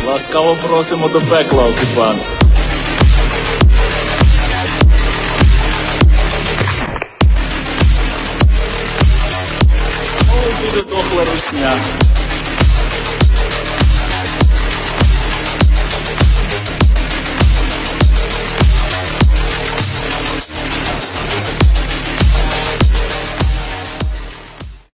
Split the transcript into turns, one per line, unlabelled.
Ласкаво просимо до пекла, окупант. Знову буде дохла русня.